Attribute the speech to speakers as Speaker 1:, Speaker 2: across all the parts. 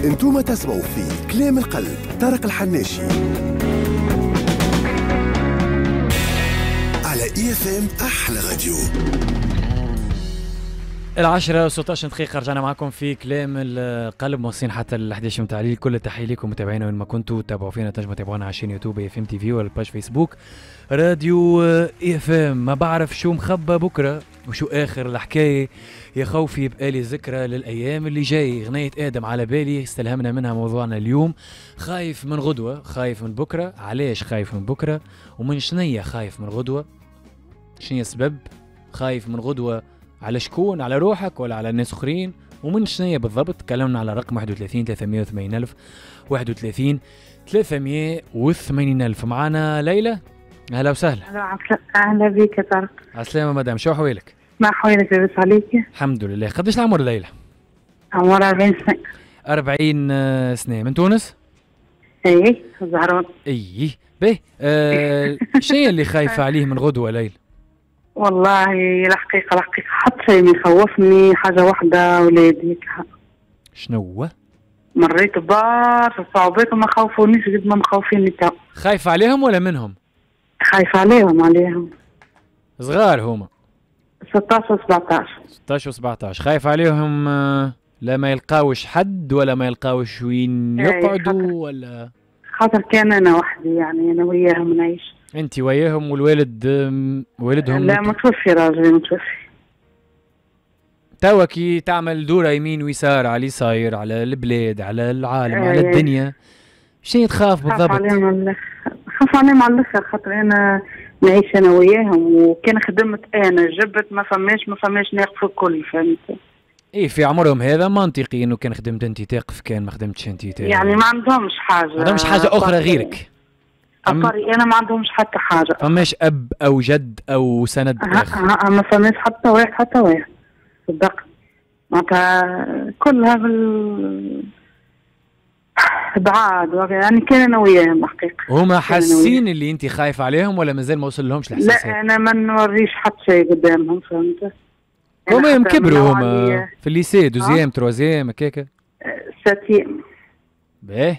Speaker 1: انتم تسمعوا في كلام القلب. طارق الحناشي على EFM أحلى راديو.
Speaker 2: 10:16 رجعنا معكم في كلام القلب، موصلين حتى ال11 متاع الليل. كل التحيه لكم متابعينا وين ما كنتوا تتابعوا فينا. تنجموا تتابعونا على شين يوتيوب EFM TV ولا باج فيسبوك راديو EFM. ما بعرف شو مخبى بكره وشو اخر الحكايه، يا خوفي يبقى لي ذكرى للايام اللي جاي. غنية ادم على بالي، استلهمنا منها موضوعنا اليوم. خايف من غدوه، خايف من بكره. علاش خايف من بكره ومن شنية خايف من غدوه؟ شنية السبب؟ خايف من غدوه على شكون؟ على روحك ولا على الناس اخرين؟ ومن شنية بالضبط؟ تكلمنا على رقم 31 380 ألف 31 380 ألف. معنا ليلى، اهلا وسهلا.
Speaker 3: اهلا بك يا طارق.
Speaker 2: عسلامة مدام، شو حوالك؟
Speaker 3: ما حوالك لاباس عليك؟
Speaker 2: الحمد لله. قديش العمر ليلى؟
Speaker 3: عمر 40 سنة.
Speaker 2: 40 سنة. من تونس؟
Speaker 3: ايه زهران.
Speaker 2: ايه باهي. شيء اللي خايفة عليه من غدوة ليلى؟
Speaker 3: والله الحقيقة حتى شيء يخوفني حاجة واحدة، ولادي.
Speaker 2: شنو هو؟
Speaker 3: مريت ببارشا صعوبات وما خوفونيش قد ما مخوفيني تو.
Speaker 2: خايفة عليهم ولا منهم؟
Speaker 3: خايفة عليهم.
Speaker 2: صغار هما
Speaker 3: 16 و 17.
Speaker 2: 16 و 17. خايف عليهم لا ما يلقاوش حد ولا ما يلقاوش وين يقعدوا ولا؟
Speaker 3: خاطر كان انا وحدي، يعني انا وياهم نعيش.
Speaker 2: انت وياهم والوالد والدهم؟
Speaker 3: لا متوفي، راجلي متوفي.
Speaker 2: توا كي تعمل دورة يمين ويسار على اللي صاير على البلاد على العالم على الدنيا، شنو تخاف بالضبط؟
Speaker 3: خاف عليهم على الاخر، خاطر انا نعيش انا وياهم، وكان خدمت انا جبت ما فماش ناقف الكل، فهمت؟
Speaker 2: ايه في عمرهم هذا منطقي انه كان خدمت انت تقف، كان ما خدمتش انت تقف.
Speaker 3: يعني ما عندهمش حاجه
Speaker 2: اخرى غيرك.
Speaker 3: انا ما عندهمش حتى حاجه.
Speaker 2: فماش اب او جد او سند اخر؟
Speaker 3: ما فماش حتى واحد صدق. معناتها كلها بعاد، يعني كان انا وياهم حقيقه.
Speaker 2: هما حاسين اللي انت خايف عليهم ولا مازال ما وصل لهمش الاحساس؟
Speaker 3: لا انا ما نوريش حتى شيء قدامهم، فهمت؟
Speaker 2: هما يوم كبروا هما في الليسي دوزيام تروازيام هكاكا
Speaker 3: ساتيم.
Speaker 2: باهي.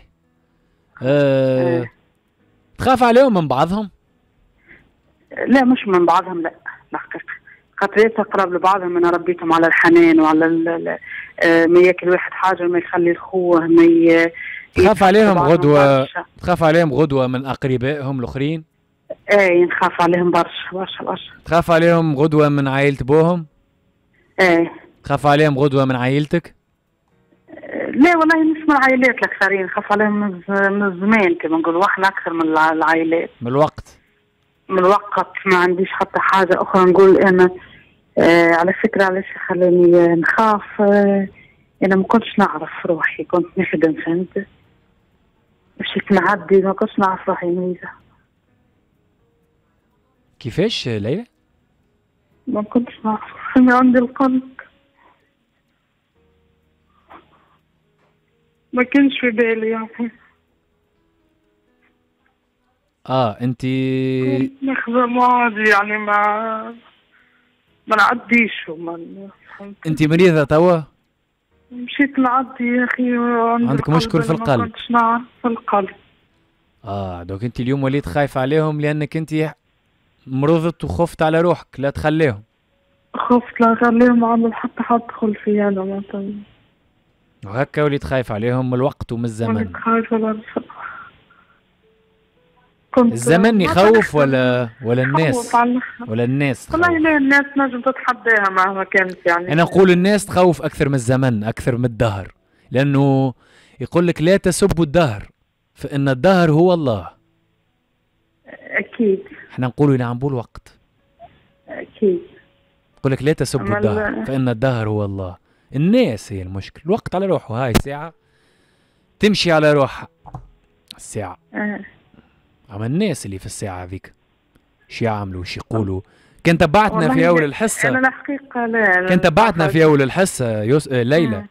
Speaker 2: تخاف عليهم من بعضهم؟
Speaker 3: لا مش من بعضهم، لا الحقيقه خاطر قراب لبعضهم. انا ربيتهم على الحنان وعلى ما ياكل واحد حاجه ما يخلي اخوه ما
Speaker 2: تخاف عليهم غدوه؟ تخاف عليهم غدوه من اقربائهم الاخرين؟
Speaker 3: ايه نخاف عليهم برشا.
Speaker 2: تخاف عليهم غدوه من عائله بوهم؟
Speaker 3: ايه.
Speaker 2: تخاف عليهم غدوه من عائلتك؟
Speaker 3: لا والله مش من العائلات الاكثرين، نخاف عليهم من الزمان كما نقولوا احنا اكثر من العائلات.
Speaker 2: من الوقت
Speaker 3: ما عنديش حتى حاجه اخرى نقول انا. على فكره علاش خلاني نخاف، انا ما كنتش نعرف روحي، كنت نخدم، فهمت؟ مشيت نعدي ما كنتش نعرف روحي ميزه.
Speaker 2: كيفاش ليلى؟
Speaker 3: ما كنتش نعرف روحي، عندي القلب ما كانش في بالي يعني.
Speaker 2: انت
Speaker 3: نخدم عادي يعني ما نعديش.
Speaker 2: انت مريضة توا؟
Speaker 3: مشيت نعدي يا اخي.
Speaker 2: عندك مشكل في القلب؟
Speaker 3: ما كنتش نعرف في القلب.
Speaker 2: دوك انت اليوم وليت خايف عليهم لانك انت مرضت وخفت على روحك لا تخليهم.
Speaker 3: خفت لا تخليهم، عمل حتى حد دخل فيها انا مثلا.
Speaker 2: وهكا وليت خايف عليهم من الوقت ومن الزمن؟
Speaker 3: وليت خايفة برشا.
Speaker 2: الزمن يخوف ولا الناس؟ ولا الناس؟
Speaker 3: والله لا، الناس نجم تتحداها مهما كانت يعني.
Speaker 2: انا نقول الناس تخوف اكثر من الزمن، اكثر من الدهر، لانه يقول لك لا تسبوا الدهر فان الدهر هو الله.
Speaker 3: اكيد.
Speaker 2: احنا نقولوا ينعموا الوقت.
Speaker 3: اكيد.
Speaker 2: يقول لك لا تسبوا الدهر فان الدهر هو الله. الناس هي المشكل. الوقت على روحه، هاي ساعة تمشي على روحها الساعة. أما الناس اللي في الساعة هذيك شو يعملوا وش يقولوا؟ كان تبعتنا في أول الحصة.
Speaker 3: أنا الحقيقة لا.
Speaker 2: كان تبعتنا في أول الحصة ليلى.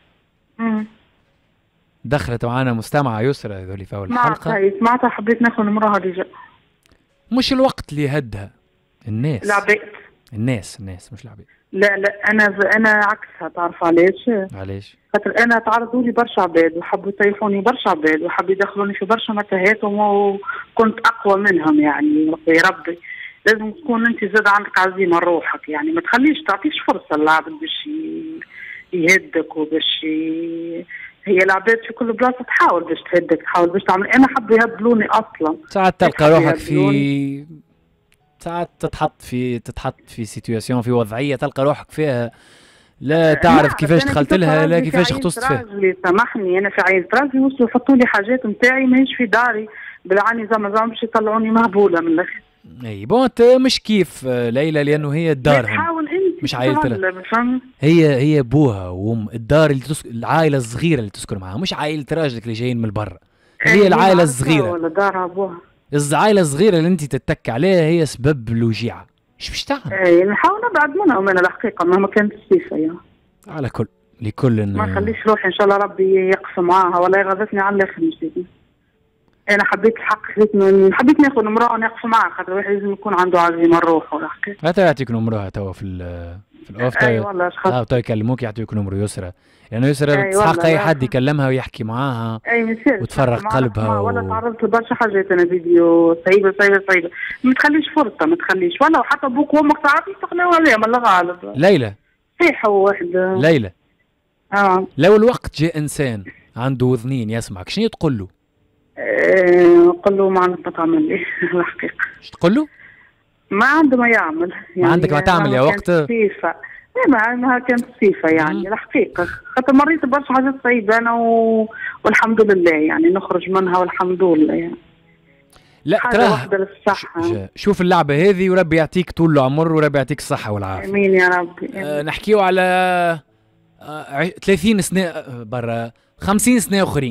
Speaker 2: دخلت معنا مستمعة يسرى هذولي في أول الحلقة.
Speaker 3: سمعتها حبيت ناخذ نمرها ديجا.
Speaker 2: مش الوقت اللي يهدها، الناس.
Speaker 3: العباد.
Speaker 2: الناس مش العباد.
Speaker 3: لا انا عكسها، تعرف علاش؟
Speaker 2: علاش؟
Speaker 3: خاطر انا تعرضوا لي برشا عباد وحبوا يطيحوني برشا عباد وحبوا يدخلوني في برشا متاهات وكنت اقوى منهم يعني. يا ربي لازم تكون انت زاد عندك عزيمه روحك، يعني ما تخليش تعطيش فرصه للعبد باش يهدك وباش هي العباد في كل بلاصه تحاول باش تهدك، تحاول باش تعمل. انا حبوا يهبلوني اصلا.
Speaker 2: ساعات تلقى روحك في ساعات تتحط في سيتوياسيون، في وضعيه تلقى روحك فيها لا تعرف كيفاش دخلت لها لا كيفاش اغتصت فيها.
Speaker 3: سامحني انا في عائلة راجلي وصلوا يحطوا لي حاجات نتاعي ماهيش في داري بالعاني زعما باش يطلعوني مهبوله من الاخر.
Speaker 2: اي بون مش كيف ليلى لانه هي الدار
Speaker 3: تحاول انت
Speaker 2: مش عائلتها، هي بوها وام الدار اللي العائله الصغيره اللي تسكن معها، مش عائله راجلك اللي جايين من البرا. هي العائله الصغيره
Speaker 3: ولا دار ابوها،
Speaker 2: العائله الصغيره اللي انت تتك عليها هي سبب الوجيعه. ايش باش تعمل؟
Speaker 3: اي نحاول نبعد منهم انا الحقيقه مهما كانت السيفه يعني.
Speaker 2: على كل لكل
Speaker 3: ما نخليش روحي ان شاء الله ربي يقف معاها، والله غضتني على الاخر مشيتني. انا حبيت الحق، حبيت ناخذ امراه ونقف معاها، خاطر الواحد لازم يكون عنده عزيمه الروح والحكايه.
Speaker 2: حتى يعطيك نمرها توا في الاوف.
Speaker 3: اي والله
Speaker 2: تو يكلموك يعطيك نمر يسرى، لانه يسرى تسحق اي حد يكلمها ويحكي معاها وتفرغ قلبها
Speaker 3: ولا تعرضت لبرشا حاجات انا فيديو صعيبه. ما تخليش فرصه، ما تخليش ولا وحتى ابوك وامك ساعات يستغنوا عليهم الله غالب.
Speaker 2: ليلى
Speaker 3: صيحه واحده
Speaker 2: ليلى لو الوقت جاء انسان عنده وذنين يسمعك شنو تقول له؟
Speaker 3: قل له ما عندك ما تعمل لي الحقيقه.
Speaker 2: ايش تقول له؟
Speaker 3: ما عنده ما يعمل يعني،
Speaker 2: ما عندك ما تعمل يا وقت.
Speaker 3: صيفه ما كانت صيفه يعني الحقيقه، خاطر مريت برشا حاجات صعيبه انا والحمد لله يعني نخرج منها والحمد لله يعني.
Speaker 2: لا ترى شوف اللعبه هذه وربي يعطيك طول العمر وربي يعطيك الصحه والعافيه.
Speaker 3: امين يا ربي.
Speaker 2: نحكيو على 30 سنه برا 50 سنه اخرين.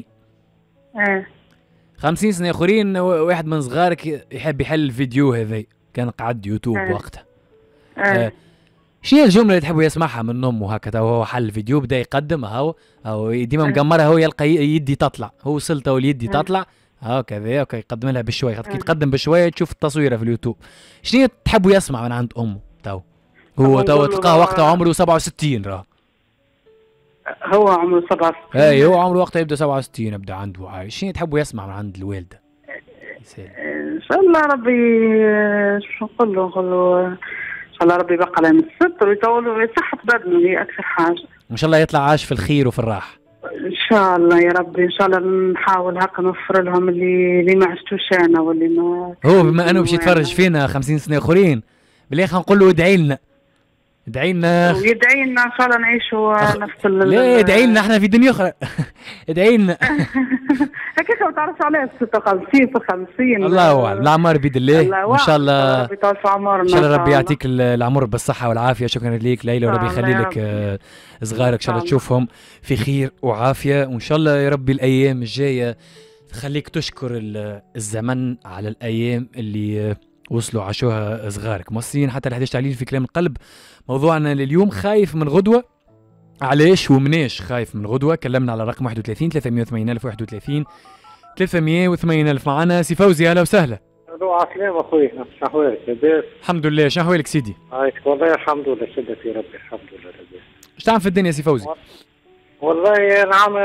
Speaker 2: 50 سنه اخرين واحد من صغارك يحب يحل الفيديو هذا، كان قعد يوتيوب وقتها. شنو الجمله اللي تحبوا يسمعها من امه هكذا وهو حل الفيديو بدا يقدم هاو ديما مقمرها هو يلقى يدي تطلع، هو وصلته واليدي تطلع هكذا اوكي يقدم لها بشوي، خاطر كي تقدم بشويه تشوف التصويره في اليوتيوب. شنو تحبوا يسمع من عند امه هو تلقاه وقته عمره 67 راه.
Speaker 3: هو عمره 67.
Speaker 2: اي هو عمره وقتها يبدا 67 يبدا عنده عايش. شنو تحبوا يسمع من عند الوالده؟
Speaker 3: ان شاء الله ربي شو نقول له ان شاء الله ربي يبقى لنا الستر ويطول صحة بدنه، هي اكثر حاجه.
Speaker 2: ان شاء الله يطلع عاش في الخير وفي الراحه
Speaker 3: ان شاء الله يا ربي. ان شاء الله نحاول هكا نوفر لهم اللي ما عشتوش انا واللي ما
Speaker 2: هو بما انه باش يتفرج فينا 50 سنه اخرين بالاخر نقول له ادعي لنا
Speaker 3: ويدعي لنا ان شاء الله نعيشوا نفس
Speaker 2: لا ادعي لنا احنا في دنيا اخرى. ادعي لنا
Speaker 3: هكاك ما تعرفش عليه 56 في 50.
Speaker 2: الله اعلم، العمر بيد الله وان شاء الله
Speaker 3: ربي يطول في عمرنا
Speaker 2: ان شاء الله ربي يعطيك العمر بالصحه والعافيه. شكرا ليك ليلى وربي يخلي لك صغارك ان شاء الله تشوفهم في خير وعافيه، وان شاء الله يا ربي الايام الجايه تخليك تشكر الزمن على الايام اللي وصلوا عاشوها صغارك. موصلين حتى 11 تعليل في كلام القلب. موضوعنا لليوم خايف من غدوة، علاش ومناش خايف من غدوة؟ كلمنا على رقم 31 380 ألف 31 380 ألف. معنا سي فوزي، أهلا وسهلا.
Speaker 4: عسلامة أخوي، شنو أحوالك لاباس؟
Speaker 2: الحمد لله، شنو أحوالك سيدي؟
Speaker 4: عايشك والله الحمد لله، شدك يا ربي الحمد لله لاباس.
Speaker 2: ايش تعمل في الدنيا سي فوزي؟
Speaker 4: والله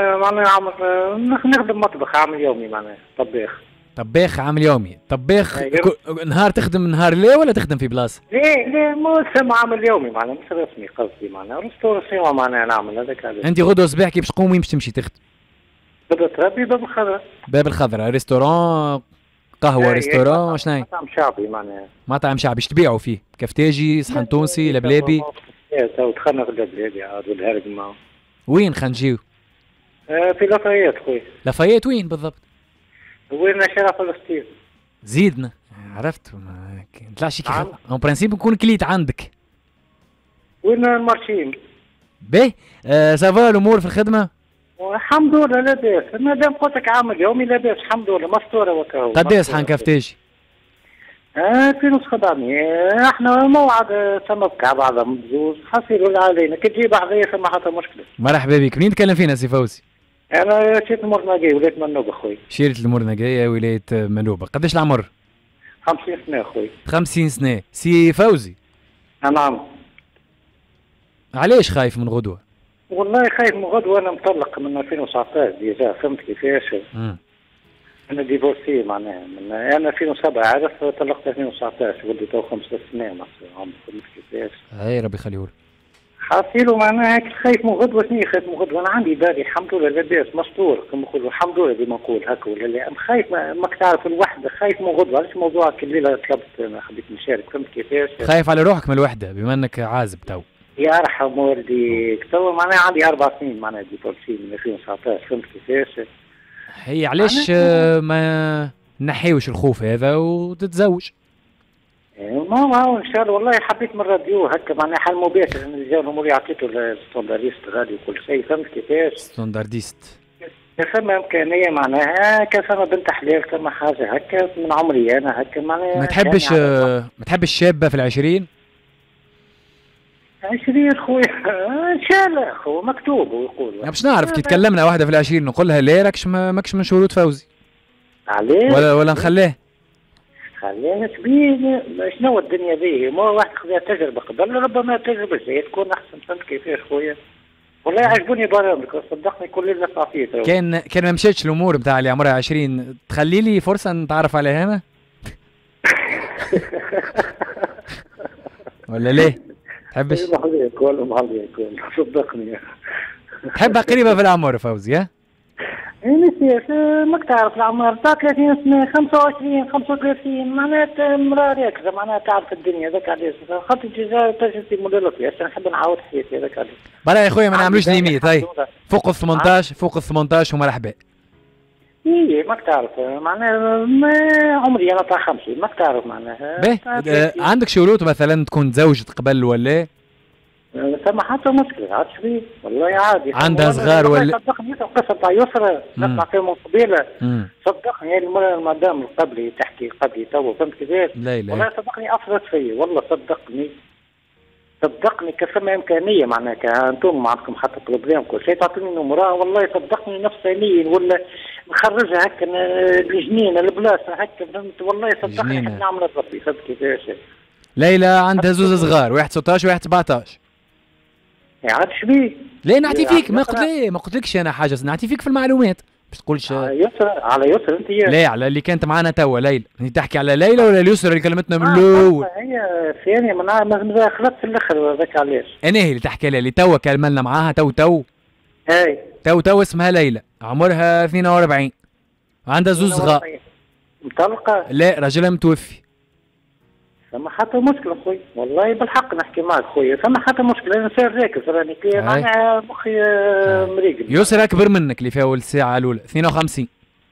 Speaker 4: نخدم مطبخ عامل يومي معناها
Speaker 2: طباخ عامل يومي. طباخ نهار تخدم نهار لا ولا تخدم في بلاصه؟
Speaker 4: لا مو سمع عامل يومي معناها مش رسمي، قصدي معناها ريستوراسيون معناها نعمل هذاك.
Speaker 2: انت غدوه صباح كي باش تقوم وين باش تمشي تخدم؟
Speaker 4: بدأت ربي باب الخضراء.
Speaker 2: باب الخضراء ريستوران قهوه ريستوران شنو؟
Speaker 4: مطعم شعبي معناها.
Speaker 2: مطعم شعبي ايش تبيعوا فيه؟ كفتاجي صحن تونسي لبلابي؟
Speaker 4: تو دخلنا في اللبلابي عاد والهرق معاه.
Speaker 2: وين خنجيو؟
Speaker 4: في لافايات خويا.
Speaker 2: لافايات وين بالضبط؟
Speaker 4: وين شارع فلسطين.
Speaker 2: زيدنا عرفت ما نطلعش كي اون برانسيب نكون كليت عندك.
Speaker 4: وين المارشين؟
Speaker 2: باهي سافا الامور في الخدمه؟
Speaker 4: الحمد لله لاباس، مادام قلت لك عامل يومي لاباس الحمد لله مستوره وكاو.
Speaker 2: قداش صحن كفتاجي؟
Speaker 4: في نص خدامي احنا موعد ثم بكع بعضها بزوز حصير ولا علينا كي تجي بعضيا فما حتى مشكله.
Speaker 2: مرحبا بك، منين تكلم فينا سي فوزي؟
Speaker 4: انا شيرة المرنقية ولاية منوبة خويا.
Speaker 2: شيرة المرنقية ولاية منوبة. قداش العمر؟
Speaker 4: 50 سنة خويا.
Speaker 2: 50 سنة. سي فوزي.
Speaker 4: نعم.
Speaker 2: علاش خايف من غدوه؟
Speaker 4: والله خايف من غدوه، انا مطلق من 2019 ديجا، فهمت كيفاش؟ انا ديفورسي معناها من انا 2007 عرف، طلقت 2019 ولدي تو 5 سنين مثلا، فهمت كيفاش؟
Speaker 2: اي ربي يخليه.
Speaker 4: حاصيله معناها هيك خايف من غدوه. شنو خايف من غدوه؟ انا عندي داري الحمد لله لاباس مستور كما نقولوا، الحمد لله زي ما نقول هكا ولا لا. خايف ماك تعرف الوحده، خايف من غدوه. علاش موضوعك الليله طلبت انا حبيت نشارك، فهمت كيفاش؟
Speaker 2: خايف على روحك من الوحده بما انك عازب تو.
Speaker 4: يرحم والدي تو معناها عندي 4 سنين معناها ديفورسي من 2019، فهمت كيفاش؟
Speaker 2: هي علاش ما نحيوش الخوف هذا وتتزوج؟
Speaker 4: ما هو ان شاء الله. والله حبيت من الراديو هكا معناها حل مباشر، ان الرجال اموري عطيته الستاندرديست راديو كل شيء، فهمت كيفاش؟
Speaker 2: ستاندرديست.
Speaker 4: كان فما امكانيه معناها، كان فما بنت حلال كما حاجه هكا من عمري انا هكا معناها.
Speaker 2: ما تحبش شابه في العشرين؟
Speaker 4: 20 خويا ان شاء الله خو مكتوب ويقول.
Speaker 2: باش نعرف كي تكلمنا واحده في العشرين نقول لها لا راكش ماكش من شروط فوزي.
Speaker 4: عليه
Speaker 2: ولا نخليه؟
Speaker 4: خليها شبيه. شنو الدنيا ذي؟ ما واحد خذها تجربه قبل، ربما تجربه زي تكون احسن، فهمت كيفاش خويا؟ والله يعجبوني برامجك صدقني، كل اللي صافيته.
Speaker 2: كان ما مشاتش الامور نتاع اللي عمرها 20 تخلي لي فرصه نتعرف عليها انا؟ ولا ليه؟ تحبش؟
Speaker 4: صدقني
Speaker 2: تحبها قريبه في العمر فوزي ها؟
Speaker 4: نسيت ماك تعرف العمر تاع 30 سنه 25 35 معناتها مرار هكذا، معناتها تعرف الدنيا هذاك علاش خاطر تجربتي مدلسه عشان نحب نعاود حياتي هذاك علاش.
Speaker 2: برا يا خويا ما نعملوش ليميت. هاي فوق ال 18 فوق ال 18 ومرحبا.
Speaker 4: ايه ماك تعرف معناها ما عمري انا تاع 50 ماك تعرف معناها.
Speaker 2: عندك شروط مثلا تكون تزوجت قبل ولا؟
Speaker 4: ثم حتى مشكلة عاد شبيه والله عادي.
Speaker 2: عندها صغار ولا؟
Speaker 4: صدقني القصة تاع يسرى نسمع فيها من قبيلة. صدقني المرة المدام اللي قبلي تحكي قبلي تو، فهمت كيفاش؟ والله صدقني أثرت فيا والله صدقني كان فما إمكانية معناها كأنتم ما عندكم حتى بروبليم كل شيء تعطيني نمرة، والله صدقني نفسانيا ولا نخرجها هكا الجنينة البلاصة هكا، فهمت؟ والله صدقني نعمل ربي، فهمت كيفاش؟
Speaker 2: ليلى عندها زوز صغار، واحد 16 وواحد 17.
Speaker 4: عاد شبيه؟
Speaker 2: ليه نعطي فيك؟ ما قلتلكش انا حاجه، نعطي فيك في المعلومات باش تقولش
Speaker 4: على يسرى انت.
Speaker 2: لا على اللي كانت معانا توا ليلى. انت تحكي على ليلى ولا اليسرى اللي كلمتنا من الاول؟
Speaker 4: هي ثانيه ما خلطت في الاخر هذاك علاش.
Speaker 2: انا هي اللي تحكي عليها اللي توا كلمنا معاها تو.
Speaker 4: اي
Speaker 2: تو اسمها ليلى، عمرها 42 وعندها زوز صغار.
Speaker 4: مطلقه؟
Speaker 2: لا راجلها متوفي.
Speaker 4: فما حتى مشكلة خويا، والله بالحق نحكي معك خويا، فما حتى مشكلة. أنا صار راكز راني معناها مخي مريقل.
Speaker 2: يسرى أكبر منك اللي فيها الساعة الأولى 52.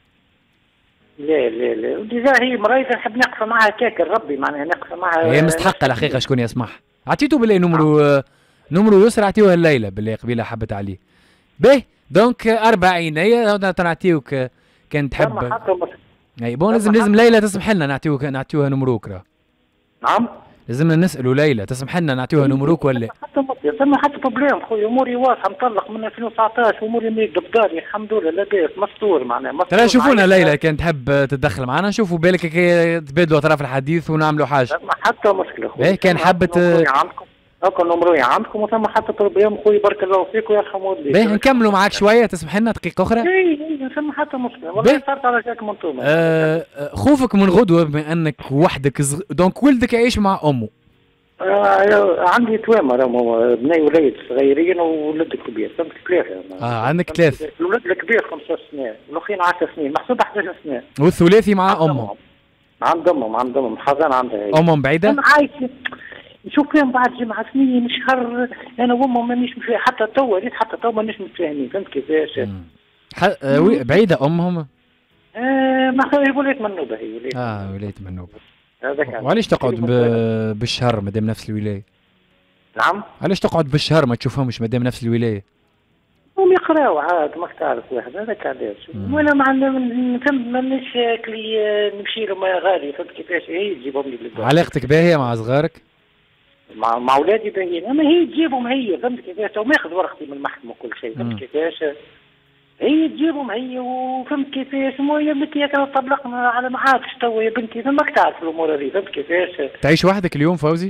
Speaker 4: لا وديجا هي مريضة نحب نقف معها كاكل ربي معناها نقف معها.
Speaker 2: هي مستحقة الحقيقة شكون يسمعها. عطيتو بالله نمرو يسرى عطيوها الليلة بالله قبيلة حبت عليه. باهي دونك 40 هي نعطيوك كان تحب.
Speaker 4: فما حتى مشكلة.
Speaker 2: اي بون لازم ليلى تسمح لنا نعطيوها نمروك راه.
Speaker 4: نعم
Speaker 2: لازمنا نسألوا ليلى تسمح لنا نعطيوها نمروك ولا؟
Speaker 4: حتى بروبليم خويا، اموري واضحه مطلق من 2019 واموري مريض بداري الحمد لله لاباس مستور معناها.
Speaker 2: ترى شوفونا ليلى كان تحب تتدخل معنا نشوفوا بالك تبادلوا اطراف الحديث ونعملوا حاجه.
Speaker 4: ما حتى مشكله خويا.
Speaker 2: كان حبت
Speaker 4: هاكا نمروي عندكم وثم حتى بروبليم خويا بارك الله فيك ويرحم والديك.
Speaker 2: باهي نكملوا معاك شويه تسمح لنا دقيقه اخرى؟
Speaker 4: اي ثم حتى مشكله والله صارت على جاك منتوما.
Speaker 2: خوفك من غدوه بما انك وحدك دونك ولدك يعيش مع امه.
Speaker 4: عندي توامر بني وليد صغيرين وولد كبير، فهمت 3.
Speaker 2: عندك 3.
Speaker 4: الولد الكبير 5 سنين والاخرين 10 سنين، محسوب 11 سنه.
Speaker 2: والثلاثي مع امهم؟
Speaker 4: عند امهم حضان عندها هي.
Speaker 2: امهم بعيده؟
Speaker 4: انا عايش نشوف فيهم بعد 7 سنين شهر انا وامهم مانيش حتى تو مانيش متفاهمين، فهمت كيفاش؟
Speaker 2: بعيده امهم؟
Speaker 4: ما هي ولايه منوبه هي
Speaker 2: ولايه منوبه. وعلاش تقعد بالشهر مادام نفس الولايه؟
Speaker 4: نعم؟
Speaker 2: علاش تقعد بالشهر ما تشوفهمش مادام نفس الولايه؟
Speaker 4: هم يقراو عاد ماك تعرف واحد هذاك علاش. وانا مانيش كلي نمشي لهم غالي، فهمت كيفاش؟ هي تجيبهم لي.
Speaker 2: علاقتك باهيه مع صغارك؟
Speaker 4: مع اولادي باهيين، اما هي تجيبهم هي، فهمت كيفاش؟ وماخذ ورقتي من المحكمه وكل شيء، فهمت كيفاش؟ هي تجيبهم هي وفهمت كيفاش. يا بنتي انا طلقنا على ما عادش توا يا بنتي، ماك تعرف الامور هذه، فهمت كيفاش؟
Speaker 2: تعيش وحدك اليوم فوزي؟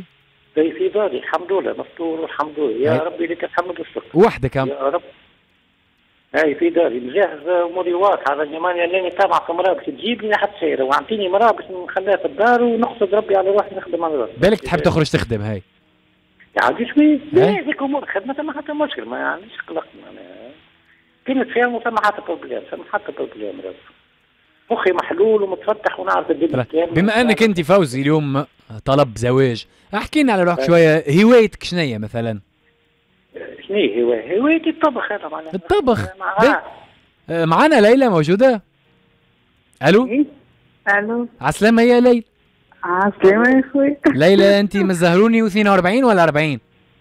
Speaker 4: في داري الحمد لله مستور والحمد لله يا
Speaker 2: هاي.
Speaker 4: ربي لك الحمد والشكر
Speaker 2: وحده كم؟
Speaker 4: يا رب. هاي في داري مجهز اموري واضحه راني ماني لاني تابع في مرابط تجيب لي حتى سيره واعطيني مرابط نخليها في الدار ونقصد ربي على روحي نخدم على روحي.
Speaker 2: بالك تحب تخرج تخدم هاي؟
Speaker 4: عادي شوي
Speaker 2: هاي.
Speaker 4: هذيك امور خدمه ما حتى مشكل ما عنديش قلق كلمه فيها ثم حتى بروبليم ثم حتى بروبليم مخي محلول ومتفتح ونعرف الدنيا.
Speaker 2: بما انك انت فوزي اليوم طلب زواج، احكي لنا على روحك شويه، هوايتك شنية مثلا؟
Speaker 4: شنو هوايتي الطبخ انا معناها
Speaker 2: الطبخ. معنا ليلى موجوده؟ الو
Speaker 3: الو
Speaker 2: عسلامة يا ليلى.
Speaker 3: عسلامة يا اخوي.
Speaker 2: ليلى انت من زهروني و42 ولا 40؟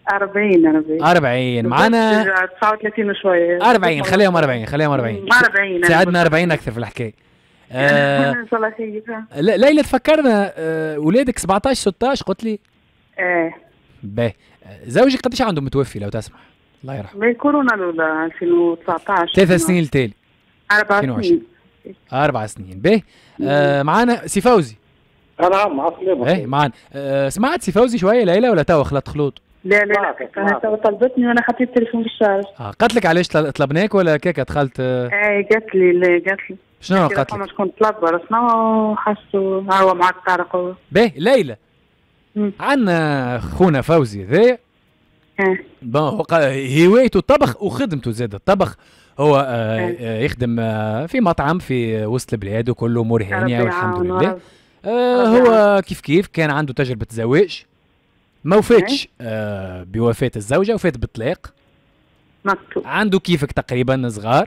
Speaker 3: 40
Speaker 2: معنا
Speaker 3: 39 وشوية.
Speaker 2: 40 خليهم 40 خليهم 40
Speaker 3: 40
Speaker 2: ساعدنا 40 اكثر في الحكايه.
Speaker 3: ان شاء الله خير.
Speaker 2: ليلى تفكرنا ولادك 17 16 قلت لي؟
Speaker 3: ايه
Speaker 2: باهي. زوجك قديش عنده متوفي لو تسمح؟ الله يرحمه.
Speaker 3: من كورونا الاولى 2019
Speaker 2: 3 سنين التالي
Speaker 3: 4 سنين
Speaker 2: 4 سنين. باهي. معانا سي فوزي.
Speaker 4: نعم عسلامة.
Speaker 2: ايه معانا. سمعت سي فوزي شويه ليلى ولا توا خلط خلوط؟
Speaker 3: لا طلبتني وانا حطيت التليفون بالشارج.
Speaker 2: قالت لك علاش طلبناك ولا كيكه دخلت؟
Speaker 3: ايه قالت لي
Speaker 2: شنو قالت لك؟
Speaker 3: شكون طلب شنو حسوا هو معك طارق.
Speaker 2: باهي ليلى عندنا خونا فوزي ذا بون هوايته الطبخ وخدمته زاد الطبخ. هو يخدم في مطعم في وسط البلاد وكل امور هانيه والحمد لله. هو كيف كان عنده تجربه زواج ما وفاتش بوفاه الزوجه وفات بالطلاق.
Speaker 3: مكتوب
Speaker 2: عنده كيفك تقريبا صغار.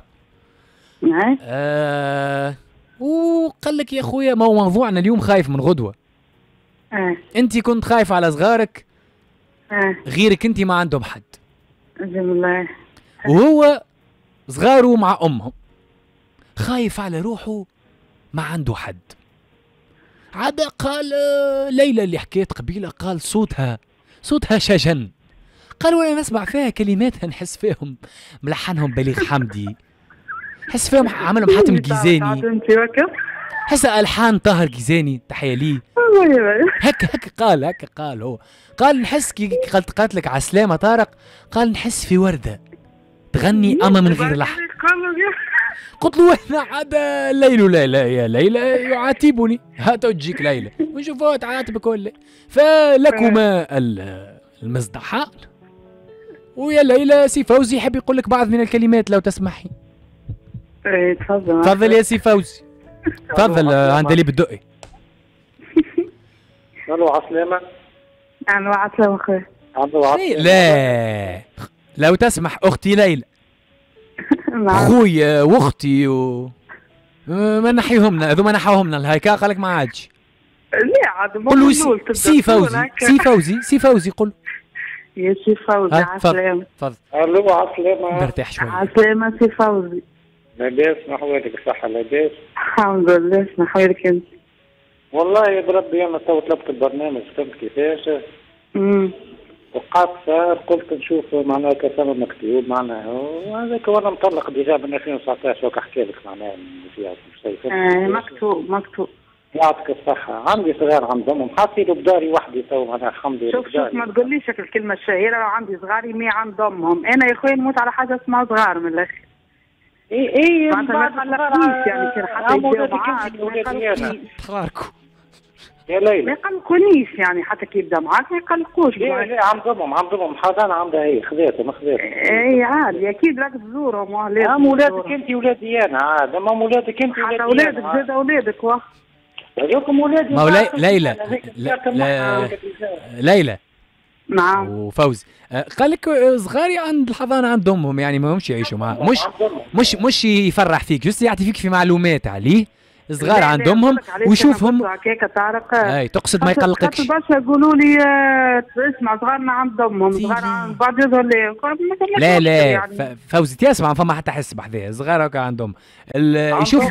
Speaker 2: وقال لك يا خويا ما هو موضوعنا اليوم خايف من غدوه. انت كنت خايف على صغارك. غيرك انت ما عندهم حد.
Speaker 3: الله.
Speaker 2: وهو صغاره مع امهم خايف على روحه ما عنده حد. عاد قال ليلى اللي حكيت قبيله قال صوتها شجن. قال وانا نسمع فيها كلماتها نحس فيهم ملحنهم بليغ حمدي، حس فيهم عملهم حاتم الجيزاني، حس الحان طاهر جيزاني تحيه ليه. هكا قال هو قال نحس كي قالت لك عسلامة طارق قال نحس في وردة تغني أما من غير لحن. قلت له وين عاد ليلى لا يا ليلى يعاتبني هات تجيك ليلى ونشوفوها تعاتبك ولا. فلكما المصدحان. ويا ليلى سي فوزي يحب يقول لك بعض من الكلمات لو تسمحي. تفضل يا سي فوزي تفضل عند اللي بالدقي.
Speaker 4: الو عسلامة.
Speaker 3: الو عسلامة اخويا.
Speaker 2: لا لو تسمح اختي ليلى خويا واختي ما نحيهمنا هذو ما نحوهمنا الهيكا قالك ما عادش.
Speaker 3: لا عاد
Speaker 2: قول له سي فوزي قول
Speaker 3: يا سي فوزي عسلامة.
Speaker 2: تفضل.
Speaker 4: الو عسلامة.
Speaker 2: برتاح شوي.
Speaker 3: عسلامة سي فوزي.
Speaker 4: لاباس نحوالك الصحة لاباس.
Speaker 3: الحمد لله نحوالك انت.
Speaker 4: والله يا بربي انا تو طلبت البرنامج فهمت كيفاش. وقعدت صار قلت نشوف معناها كسام مكتوب معناها وهذاك وانا مطلق ديجا من 2019 وكا حكي لك معناها فيها
Speaker 3: مكتوب.
Speaker 4: يعطيك الصحة. عندي صغار عندهم حاطينه بداري وحدي تو معناها الحمد لله.
Speaker 3: شوف ما تقوليش الكلمة الشهيرة لو عندي صغاري مي عندهم انا يا خويا نموت على حاجة اسمها صغار من الاخر.
Speaker 4: ايه
Speaker 3: ما يقلقنيش يعني كان حتى يبداو معاك
Speaker 2: تخاركوا
Speaker 4: يا ليلى
Speaker 3: ما يقلقونيش يعني حتى كي يبدا معاك ما يقلقوش.
Speaker 4: لا عندهم حضانة عندها هي خذيتهم.
Speaker 3: اي عادي اكيد راك تزورهم
Speaker 4: ولادك انت ولادي انا عاد اما ولادك انت
Speaker 3: ولادي اولادك زاد اولادك واه
Speaker 4: هذوكم ولادي.
Speaker 2: ما هو ليلى
Speaker 3: نعم
Speaker 2: وفوزي قال لك صغاري عند الحضانه عند امهم يعني ما همش يعيشوا معاه مش يفرح فيك جست يعطي فيك في معلومات عليه صغار عند امهم ويشوفهم
Speaker 3: هكاك طارق.
Speaker 2: اي تقصد ما يقلقكش.
Speaker 3: برشا يقولوا لي اسمع صغارنا عند امهم صغار عند بعض يظهر لي
Speaker 2: لا يعني. فوزي تسمع فما حتى حس بحذاه صغار هكا عندهم يشوف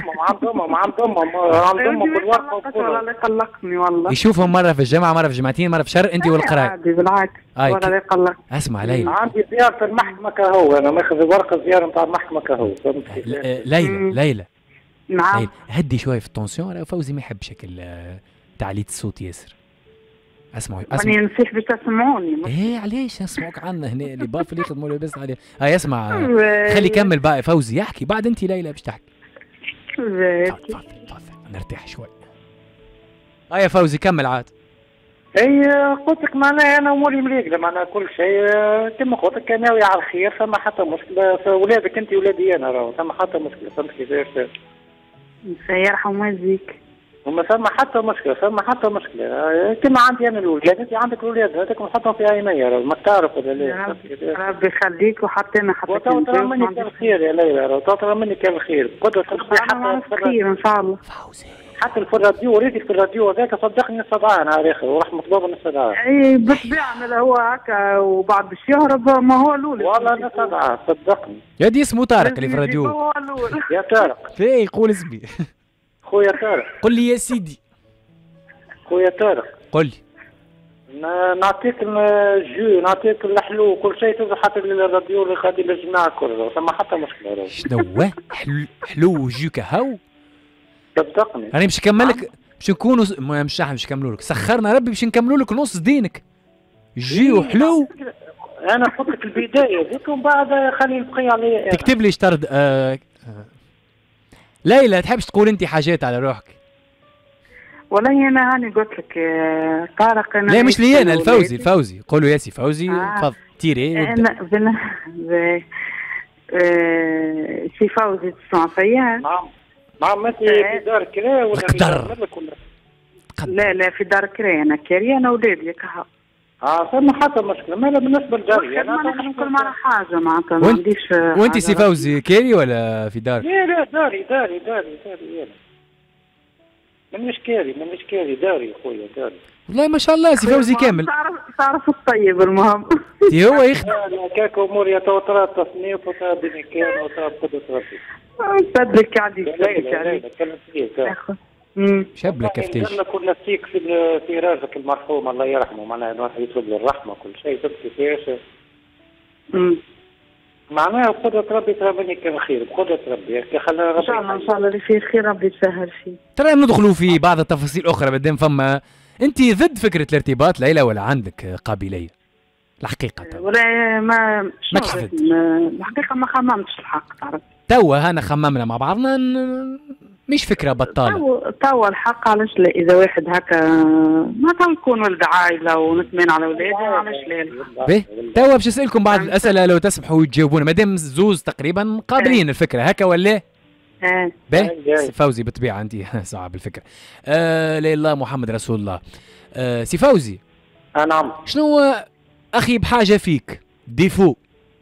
Speaker 4: عندهم بالورقه
Speaker 3: والله يقلقني والله.
Speaker 2: يشوفهم مره في الجامعه مره في جمعتين مره في شهر انت والقرايه.
Speaker 3: عادي بالعكس ولا يقلق.
Speaker 2: اسمع ليلى
Speaker 4: عندي زياره المحكمه كهو انا ماخذ ورقه زياره نتاع المحكمه كهو فهمت.
Speaker 2: ليلى
Speaker 3: نعم
Speaker 2: هدي شويه في التونسيون راه فوزي ما يحبش هكا تعليت الصوت ياسر. اسمعوا
Speaker 3: راني نصيح باش تسمعوني.
Speaker 2: ايه علاش نسمعوك عنا هنا اللي باف اللي يخدموا لاباس عليه. هاي اسمع خلي كمل بقى فوزي يحكي بعد انت ليلى باش تحكي. تفضل نرتاح شوي. هاي يا فوزي كمل عاد.
Speaker 4: اي قلت لك معناها انا اموري مليقله معناها كل شيء كما قلت لك ناوي على الخير، فما حتى مشكله ولادك انت ولادي انا راهو فما حتى مشكله. فهمت كيفاش؟
Speaker 3: يرحم والديك.
Speaker 4: وما فما حتى مشكله كما عندي انا الاولاد انت عندك الاولاد هذاك نحطهم في عينيا راهو ما تعرف ولا لا.
Speaker 3: ربي يخليك وحتى انا حتى
Speaker 4: ترى مني كان خير يا ليلى راهو ترى مني كان خير قدرة
Speaker 3: حتى خير ان شاء الله.
Speaker 2: فوزي
Speaker 4: حتى في الراديو وريتك في الراديو هذاك صدقني نستدعى انا اخر ورحمه الله نستدعى.
Speaker 3: اي بالطبيعه هو هكا وبعد باش يهرب ما هو الاول.
Speaker 4: والله نستدعى صدقني.
Speaker 2: يا دي اسمه طارق اللي في الراديو.
Speaker 3: هو الاول.
Speaker 4: يا طارق.
Speaker 2: في قول اسمي.
Speaker 4: خويا طارق.
Speaker 2: قل لي يا سيدي.
Speaker 4: خويا طارق.
Speaker 2: قل لي.
Speaker 4: نعطيك الجو نعطيك الحلو وكل شيء تنزل حتى للراديو اللي غادي للجماعه الكل ثم حتى مشكله.
Speaker 2: شنو حلو وجو كهو؟
Speaker 4: صدقني
Speaker 2: انا باش نكمل لك باش نكونوا مش احنا باش نكملوا لك سخرنا ربي باش نكملوا لك نص دينك جيو حلو.
Speaker 4: انا نحط لك البدايه ذيك ومن بعد خلي البقيه عليه.
Speaker 2: تكتب لي اشترد ليلى تحبش تقول انت حاجات على روحك؟
Speaker 3: والله انا هاني قلت لك طارق انا
Speaker 2: لا مش لي انا الفوزي قولوا ياسي فوزي تفضل تيري
Speaker 3: انا سي فوزي تسمع فيا؟
Speaker 4: نعم انت في دار كرا ولا في دار
Speaker 3: لا في دار كرا انا كاري انا ولادي كها.
Speaker 4: فما حتى مشكله ما بالنسبه لجاري
Speaker 3: انا ما نقول معنا حاجه معناتها ما عنديش.
Speaker 2: وانت سي فوزي كاري ولا في دار؟
Speaker 4: لا داري مانيش كاري داري خويا داري.
Speaker 2: والله ما شاء الله سي فوزي كامل.
Speaker 3: تعرف الطيب المهم.
Speaker 2: هو يخدم.
Speaker 4: لا كاك امور يا توترات تصنيف وتابني كان وتابقد ربي.
Speaker 3: صدق عليك
Speaker 2: شاب لك كيفاش
Speaker 4: كنا فيك في راجلك المرحوم الله يرحمه معناها الواحد يطلب له الرحمه كل شيء فهمت كيفاش. معناها بقدرة ربي ترى مني كان خير بقدرة ربي خلينا ربي
Speaker 3: ان شاء الله اللي فيه خير ربي يسهل فيه.
Speaker 2: ترى ندخلوا في بعض التفاصيل اخرى بعدين. فما انت ضد فكره الارتباط ليلى ولا عندك قابليه؟ الحقيقه
Speaker 3: ولا ما
Speaker 2: تحدد.
Speaker 3: الحقيقه ما خممتش الحق تعرف.
Speaker 2: توا هنا خممنا مع بعضنا مش فكره بطاله.
Speaker 3: توا الحق علاش لا اذا واحد هكا ما تنكون ولد عائله ونتمنى على ولادي علاش لا.
Speaker 2: باهي توا باش نسالكم بعض الاسئله لو تسمحوا وتجاوبونا مادام زوز تقريبا قابلين الفكره هكا ولا؟ باهي فوزي بالطبيعه عندي صعب الفكره. لا اله محمد رسول الله. سي فوزي.
Speaker 4: نعم.
Speaker 2: شنو اخي بحاجه فيك ديفو؟